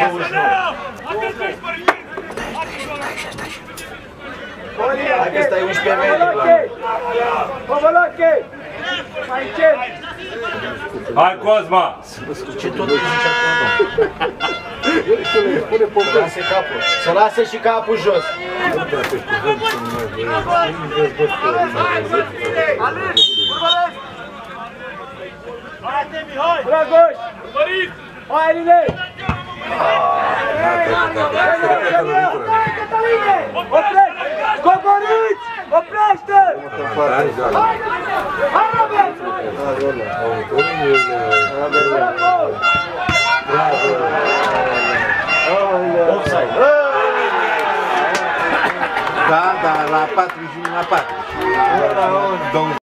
Hai că stai 11 metri. Mai încet! Hai, Cosma! Ce tot zice acolo? Să lase capul. Să lase și capul jos. Haide, Mihai! Dragoș! Urmărit! Hai, Aline! Oprește! Coborâți! Oprește! Hai, Robert! Offside. Da, la 4 și la 4.